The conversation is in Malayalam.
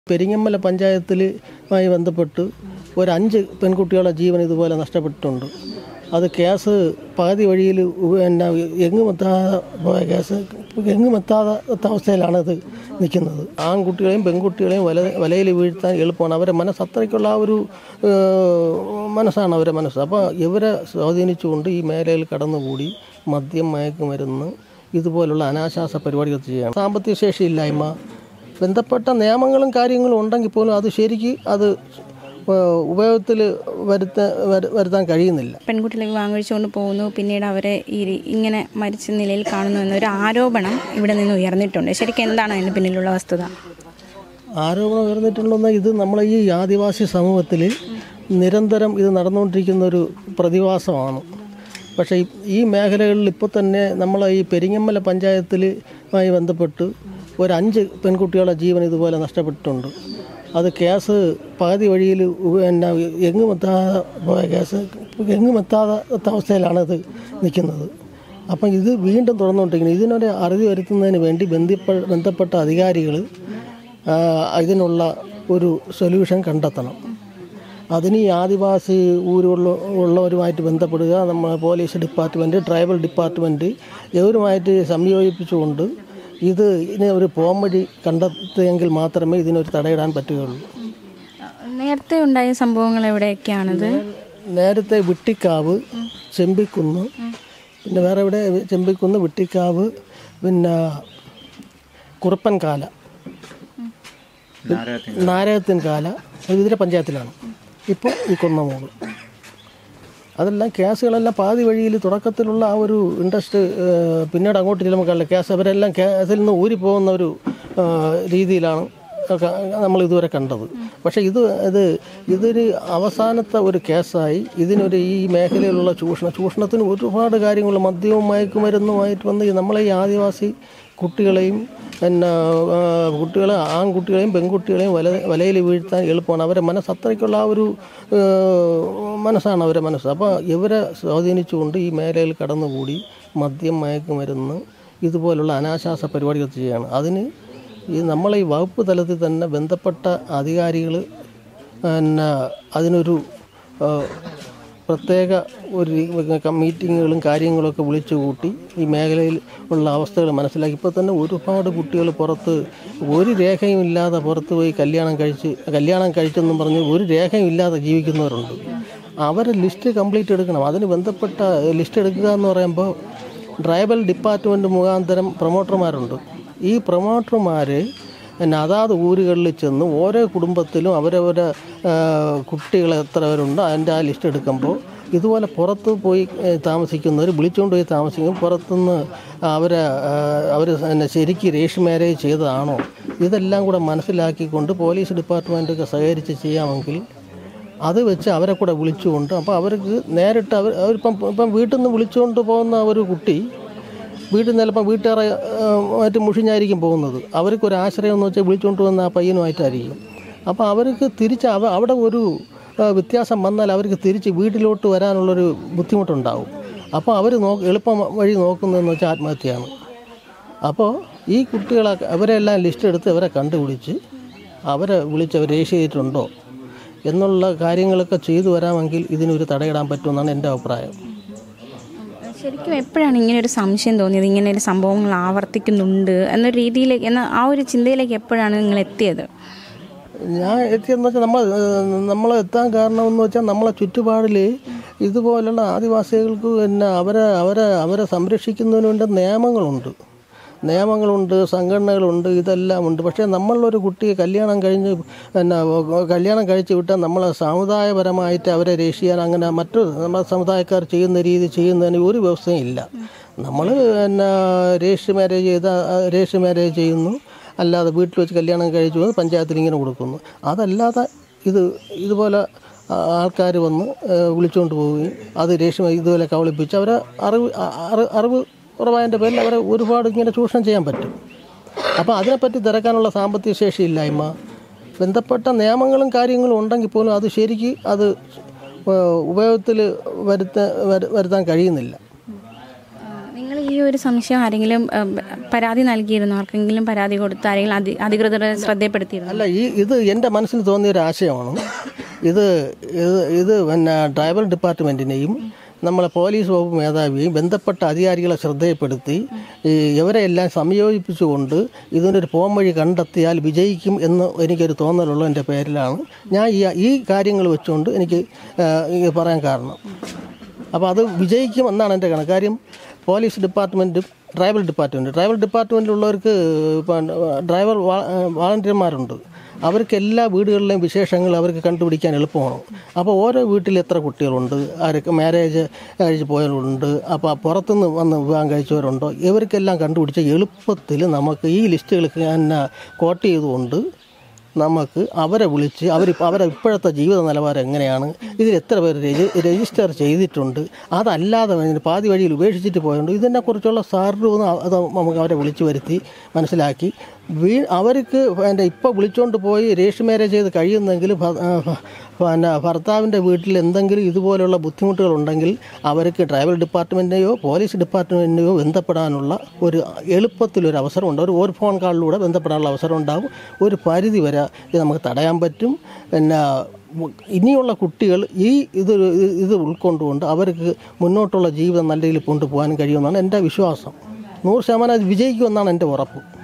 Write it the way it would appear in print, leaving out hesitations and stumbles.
പെരിങ്ങമല പഞ്ചായത്തിലുമായി ബന്ധപ്പെട്ട് ഒരു 5 പെൺകുട്ടികളുടെ ജീവൻ ഇതുപോലെ നഷ്ടപ്പെട്ടിട്ടുണ്ട്. അത് കേസ് പകുതി വഴിയിൽ എങ്ങുമെത്താതെ പോയ കേസ് എങ്ങുമെത്താത്ത അവസ്ഥയിലാണത് നിൽക്കുന്നത്. ആൺകുട്ടികളെയും പെൺകുട്ടികളെയും വലയിൽ വീഴ്ത്താൻ എളുപ്പമാണ്. അവരെ അത്രയ്ക്കുള്ള ആ ഒരു മനസ്സാണ് അവരെ മനസ്സ്. അപ്പോൾ ഇവരെ സ്വാധീനിച്ചുകൊണ്ട് ഈ മേഖലയിൽ കടന്നുകൂടി മദ്യം, മയക്കുമരുന്ന് ഇതുപോലുള്ള അനാശാസ പരിപാടികൾ ചെയ്യുകയാണ്. സാമ്പത്തിക ശേഷിയില്ലായ്മ, ബന്ധപ്പെട്ട നിയമങ്ങളും കാര്യങ്ങളും ഉണ്ടെങ്കിൽ പോലും അത് ശരിക്ക് അത് ഉപയോഗത്തിൽ വരുത്താൻ കഴിയുന്നില്ല. പെൺകുട്ടികളെ വാങ്ങിച്ചുകൊണ്ട് പോകുന്നു, പിന്നീട് അവരെ ഇങ്ങനെ മരിച്ച നിലയിൽ കാണുന്നു എന്നൊരു ആരോപണം ഇവിടെ നിന്ന് ഉയർന്നിട്ടുണ്ട്. ശരിക്കും എന്താണ് അതിന് പിന്നിലുള്ള വസ്തുത? ആരോപണം ഉയർന്നിട്ടുണ്ടെന്നാൽ ഇത് നമ്മളെ ഈ ആദിവാസി സമൂഹത്തിൽ നിരന്തരം ഇത് നടന്നുകൊണ്ടിരിക്കുന്ന ഒരു പ്രതിഭാസമാണ്. പക്ഷേ ഈ മേഖലകളിൽ ഇപ്പോൾ തന്നെ നമ്മളെ ഈ പെരിങ്ങമല പഞ്ചായത്തിലുമായി ബന്ധപ്പെട്ട് ഒരു 5 പെൺകുട്ടികളുടെ ജീവൻ ഇതുപോലെ നഷ്ടപ്പെട്ടിട്ടുണ്ട്. അത് കേസ് പകുതി വഴിയിൽ എങ്ങുമെത്താതെ പോയ കേസ് എങ്ങുമെത്താത്ത അവസ്ഥയിലാണത് നിൽക്കുന്നത്. അപ്പം ഇത് വീണ്ടും തുറന്നുകൊണ്ടിരിക്കുന്നത്. ഇതിനൊരു അറിവ് വരുത്തുന്നതിന് വേണ്ടി ബന്ധപ്പെട്ട അധികാരികൾ ഇതിനുള്ള ഒരു സൊല്യൂഷൻ കണ്ടെത്തണം. അതിന് ഈ ആദിവാസി ഉള്ളവരുമായിട്ട് ബന്ധപ്പെടുക, നമ്മൾ പോലീസ് ഡിപ്പാർട്ട്മെൻറ്റ്, ട്രൈബൽ ഡിപ്പാർട്ട്മെൻറ്റ് ഇവരുമായിട്ട് സംയോജിപ്പിച്ചുകൊണ്ട് ഇതിന് ഒരു പോംവഴി കണ്ടെത്തിയെങ്കിൽ മാത്രമേ ഇതിനൊരു തടയിടാൻ പറ്റുകയുള്ളൂ. നേരത്തെ ഉണ്ടായ സംഭവങ്ങൾ എവിടെയൊക്കെയാണത്? നേരത്തെ വിട്ടിക്കാവ്, ചെമ്പിക്കുന്ന്, പിന്നെ വേറെ എവിടെ ചെമ്പിക്കുന്ന്, വിട്ടിക്കാവ്, പിന്നെ കുറുപ്പൻകാല, നാരകത്തിൻകാല, ഇതിലെ പഞ്ചായത്തിലാണ്. ഇപ്പോൾ ഈ കൊന്നമൂട്. അതെല്ലാം കേസുകളെല്ലാം പാതി വഴിയിൽ തുടക്കത്തിലുള്ള ആ ഒരു ഇൻട്രസ്റ്റ് പിന്നീട് അങ്ങോട്ട് ചെല്ലുമ്പോൾ കേസ് അവരെല്ലാം കേസിൽ നിന്ന് ഊരിപ്പോകുന്ന ഒരു രീതിയിലാണ് നമ്മൾ ഇതുവരെ കണ്ടത്. പക്ഷേ ഇതൊരു അവസാനത്തെ ഒരു കേസായി. ഇതിനൊരു ഈ മേഖലയിലുള്ള ചൂഷണത്തിന് ഒരുപാട് കാര്യങ്ങൾ മദ്യവും മയക്കുമരുന്നുമായിട്ട് വന്ന് നമ്മളെ ഈ ആദിവാസി കുട്ടികളെയും ആൺകുട്ടികളെയും പെൺകുട്ടികളെയും വലയിൽ വീഴ്ത്താൻ എളുപ്പമാണ്. അവരെ അത്രയ്ക്കുള്ള ആ ഒരു മനസ്സാണ് അവരെ മനസ്സ്. അപ്പോൾ ഇവരെ സ്വാധീനിച്ചുകൊണ്ട് ഈ മേഖലയിൽ കടന്നുകൂടി മദ്യം, മയക്കുമരുന്ന് ഇതുപോലുള്ള അനാശാസ പരിപാടികൾ ചെയ്യുകയാണ്. അതിന് നമ്മളെ ഈ വകുപ്പ് തലത്തിൽ തന്നെ ബന്ധപ്പെട്ട അധികാരികൾ അതിനൊരു പ്രത്യേക ഒരു മീറ്റിങ്ങുകളും കാര്യങ്ങളൊക്കെ വിളിച്ചു കൂട്ടി ഈ മേഖലയിൽ ഉള്ള അവസ്ഥകൾ മനസ്സിലാക്കി. ഇപ്പോൾ തന്നെ ഒരുപാട് കുട്ടികൾ പുറത്ത് ഒരു രേഖയും ഇല്ലാതെ പുറത്ത് പോയി കല്യാണം കഴിച്ചെന്നും പറഞ്ഞ് ഒരു രേഖയും ഇല്ലാതെ ജീവിക്കുന്നവരുണ്ട്. അവരെ ലിസ്റ്റ് കംപ്ലീറ്റ് എടുക്കണം. അതിന് ബന്ധപ്പെട്ട ലിസ്റ്റ് എടുക്കുക എന്ന് പറയുമ്പോൾ ട്രൈബൽ ഡിപ്പാർട്ട്മെൻറ്റ് മുഖാന്തരം പ്രൊമോട്ടർമാരുണ്ട്. ഈ പ്രൊമോട്ടർമാർ അതാത് ഊരുകളിൽ ചെന്ന് ഓരോ കുടുംബത്തിലും അവരവരെ കുട്ടികൾ എത്ര പേരുണ്ടോ അതിൻ്റെ ആ ലിസ്റ്റ് എടുക്കുമ്പോൾ ഇതുപോലെ പുറത്ത് പോയി താമസിക്കുന്നവർ വിളിച്ചുകൊണ്ട് പോയി താമസിക്കും. പുറത്തുനിന്ന് അവർ ശരിക്കും രജിസ്റ്റർ മാരേജ് ചെയ്തതാണോ, ഇതെല്ലാം കൂടെ മനസ്സിലാക്കിക്കൊണ്ട് പോലീസ് ഡിപ്പാർട്ട്മെൻറ്റൊക്കെ സഹകരിച്ച് ചെയ്യാമെങ്കിൽ അത് വെച്ച് അവരെ കൂടെ വിളിച്ചുകൊണ്ട്, അപ്പോൾ അവർക്ക് നേരിട്ട് അവരിപ്പം വീട്ടിൽ നിന്ന് വിളിച്ചുകൊണ്ട് പോകുന്ന ഒരു കുട്ടി വീട്ടിൽ നിന്ന് ചിലപ്പോൾ വീട്ടുകാരെ ആയിട്ട് മുഷിഞ്ഞായിരിക്കും പോകുന്നത്. അവർക്കൊരു ആശ്രയം എന്ന് വെച്ചാൽ വിളിച്ചുകൊണ്ട് വന്ന ആ പയ്യനുമായിട്ടായിരിക്കും. അപ്പോൾ അവർക്ക് തിരിച്ച് അവിടെ ഒരു വ്യത്യാസം വന്നാൽ അവർക്ക് തിരിച്ച് വീട്ടിലോട്ട് വരാനുള്ളൊരു ബുദ്ധിമുട്ടുണ്ടാവും. അപ്പോൾ അവർ എളുപ്പം വഴി നോക്കുന്നതെന്ന് വെച്ചാൽ ആത്മഹത്യയാണ്. അപ്പോൾ ഈ കുട്ടികളെ അവരെല്ലാം ലിസ്റ്റ് എടുത്ത് അവരെ കണ്ടുപിടിച്ച് അവരെ വിളിച്ച് അവർ രജിസ്റ്റർ ചെയ്തിട്ടുണ്ടോ എന്നുള്ള കാര്യങ്ങളൊക്കെ ചെയ്തു വരാമെങ്കിൽ ഇതിനൊരു തടയിടാൻ പറ്റുമെന്നാണ് എൻ്റെ അഭിപ്രായം. ശരിക്കും എപ്പോഴാണ് ഇങ്ങനെ ഒരു സംശയം തോന്നിയത്, ഇങ്ങനെ ഒരു സംഭവങ്ങൾ ആവർത്തിക്കുന്നുണ്ട് എന്നൊരു രീതിയിലേക്ക്, ആ ഒരു ചിന്തയിലേക്ക് എപ്പോഴാണ് നിങ്ങൾ എത്തിയത്? ഞാൻ എത്തിയതെന്ന് വെച്ചാൽ നമ്മൾ എത്താൻ കാരണമെന്ന് വെച്ചാൽ നമ്മളെ ചുറ്റുപാടിൽ ഇതുപോലുള്ള ആദിവാസികൾക്ക് പിന്നെ അവരെ സംരക്ഷിക്കുന്നതിന് വേണ്ട നിയമങ്ങളുണ്ട്, സംഘടനകളുണ്ട്, ഇതെല്ലാം ഉണ്ട്. പക്ഷേ നമ്മളൊരു കുട്ടിയെ കല്യാണം കഴിച്ച് വിട്ടാൽ നമ്മളെ സമുദായപരമായിട്ട് അവരെ രജിസ്റ്റർ ചെയ്യാൻ അങ്ങനെ മറ്റു നമ്മുടെ സമുദായക്കാർ ചെയ്യുന്നതിന് ഒരു വ്യവസ്ഥയും ഇല്ല. നമ്മൾ രജിസ്റ്റർ മാരേജ് ചെയ്യുന്നു, അല്ലാതെ വീട്ടിൽ വെച്ച് കല്യാണം കഴിച്ചു വന്ന് പഞ്ചായത്തിൽ ഇങ്ങനെ കൊടുക്കുന്നു. അതല്ലാതെ ഇതുപോലെ ആൾക്കാർ വന്ന് വിളിച്ചുകൊണ്ട് പോവുകയും അത് രജിസ്റ്റർ ഇതുപോലെ കബളിപ്പിച്ച് അവരെ അറിവ് കുറവായതിൻ്റെ പേരിൽ അവരെ ഒരുപാട് ഇങ്ങനെ ചൂഷണം ചെയ്യാൻ പറ്റും. അപ്പോൾ അതിനെപ്പറ്റി തിരക്കാനുള്ള സാമ്പത്തിക ശേഷിയില്ലായ്മ, ബന്ധപ്പെട്ട നിയമങ്ങളും കാര്യങ്ങളും ഉണ്ടെങ്കിൽ പോലും അത് ശരിക്ക് അത് ഉപയോഗത്തിൽ വരുത്താൻ കഴിയുന്നില്ല. നിങ്ങൾ ഈ ഒരു സംശയം ആരെങ്കിലും പരാതി നൽകിയിരുന്നു, ആർക്കെങ്കിലും പരാതി കൊടുത്ത് ആരെങ്കിലും അധികൃതരെ ശ്രദ്ധപ്പെടുത്തിയിരുന്നു? അല്ല, ഇത് എൻ്റെ മനസ്സിൽ തോന്നിയ ഒരു ആശയമാണ്. ഇത് പിന്നെ ട്രൈബൽ ഡിപ്പാർട്ട്മെൻറ്റിനെയും നമ്മളെ പോലീസ് വകുപ്പ് മേധാവിയെയും ബന്ധപ്പെട്ട അധികാരികളെ ശ്രദ്ധയിൽപ്പെടുത്തി ഇവരെല്ലാം സംയോജിപ്പിച്ചുകൊണ്ട് ഇതിനൊരു പോംവഴി കണ്ടെത്തിയാൽ വിജയിക്കും എന്ന് എനിക്കൊരു തോന്നലുള്ളതിൻ്റെ പേരിലാണ് ഞാൻ ഈ കാര്യങ്ങൾ വെച്ചുകൊണ്ട് എനിക്ക് പറയാൻ കാരണം. അപ്പോൾ അത് വിജയിക്കും എന്നാണ് എൻ്റെ കണക്ക്. കാര്യം പോലീസ് ഡിപ്പാർട്ട്മെൻറ്റും ട്രൈബൽ ഡിപ്പാർട്ട്മെൻറ്റിലുള്ളവർക്ക് ഡ്രൈവർ വാളണ്ടിയർമാരുണ്ട്. അവർക്ക് എല്ലാ വീടുകളിലെയും വിശേഷങ്ങൾ അവർക്ക് കണ്ടുപിടിക്കാൻ എളുപ്പമാണ്. അപ്പോൾ ഓരോ വീട്ടിൽ എത്ര കുട്ടികളുണ്ട്, ആരൊക്കെ മാരേജ് കഴിച്ച് പോയവരുണ്ട്, അപ്പോൾ പുറത്തുനിന്ന് വന്ന് വിവാഹം കഴിച്ചവരുണ്ടോ, ഇവർക്കെല്ലാം കണ്ടുപിടിച്ച് എളുപ്പത്തിൽ നമുക്ക് ഈ ലിസ്റ്റുകൾക്ക് തന്നെ കോട്ട് ചെയ്തുകൊണ്ട് നമുക്ക് അവരെ വിളിച്ച് അവരെ ഇപ്പോഴത്തെ ജീവിത നിലവാരം എങ്ങനെയാണ്, ഇതിൽ എത്ര പേര് രജിസ്റ്റർ ചെയ്തിട്ടുണ്ട്, അതല്ലാതെ പാതി വഴിയിൽ ഉപേക്ഷിച്ചിട്ട് പോയുണ്ട്, ഇതിനെക്കുറിച്ചുള്ള സാറിന് അത് നമുക്ക് അവരെ വിളിച്ചു വരുത്തി മനസ്സിലാക്കി അവർക്ക് ഇപ്പോൾ വിളിച്ചുകൊണ്ട് പോയി രജിസ്റ്റർ മാരേജ് ചെയ്ത് കഴിയുന്നെങ്കിൽ ഭർത്താവിൻ്റെ വീട്ടിൽ എന്തെങ്കിലും ഇതുപോലെയുള്ള ബുദ്ധിമുട്ടുകളുണ്ടെങ്കിൽ അവർക്ക് ട്രൈബൽ ഡിപ്പാർട്ട്മെൻറ്റിനെയോ പോലീസ് ഡിപ്പാർട്ട്മെൻറ്റിനെയോ ബന്ധപ്പെടാനുള്ള ഒരു എളുപ്പത്തിലൊരു അവസരമുണ്ട്. ഒരു ഫോൺ കോളിലൂടെ ബന്ധപ്പെടാനുള്ള അവസരം ഉണ്ടാകും. ഒരു പരിധി വരെ ഇത് നമുക്ക് തടയാൻ പറ്റും. പിന്നെ ഇനിയുള്ള കുട്ടികൾ ഇത് ഉൾക്കൊണ്ടുകൊണ്ട് അവർക്ക് മുന്നോട്ടുള്ള ജീവിതം നല്ല രീതിയിൽ കൊണ്ടുപോകാൻ കഴിയുമെന്നാണ് എൻ്റെ വിശ്വാസം. 100% അത് വിജയിക്കുമെന്നാണ് എൻ്റെ ഉറപ്പ്.